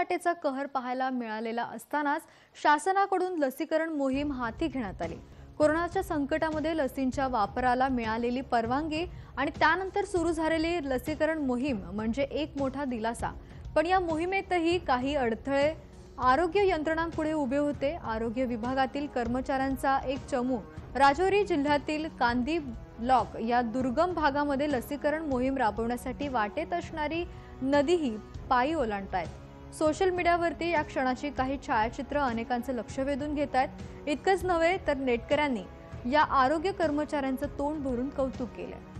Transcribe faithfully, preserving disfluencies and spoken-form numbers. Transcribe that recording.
लाटेचा कहर पाहायला मिळालेला असतानाच शासनाकडून लसीकरण मोहीम हाती घेण्यात आली। कोरोनाच्या संकटामध्ये लसींच्या वापराला मिळालेली परवानगी आणि त्यानंतर सुरू झालेली लसीकरण मोहीम म्हणजे एक मोठा दिलासा। पण या मोहिमेतही काही अडथळे आरोग्य यंत्रणांपुढे उभे होते। आरोग्य विभागातील कर्मचाऱ्यांचा एक चमू राजौरी जिल्ह्यातील कांदी ब्लॉक या दुर्गम भागामध्ये लसीकरण मोहीम राबवण्यासाठी वाटेत असणारी नदीही पायी ओलांडतायत। सोशल मीडियावरती या क्षणाची काही छायाचित्र अनेकांचं लक्ष वेधून घेत आहेत। इतकंच नव्हे तर नेटकऱ्यांनी या आरोग्य कर्मचाऱ्यांचं तोंड भरून कौतुक केलं।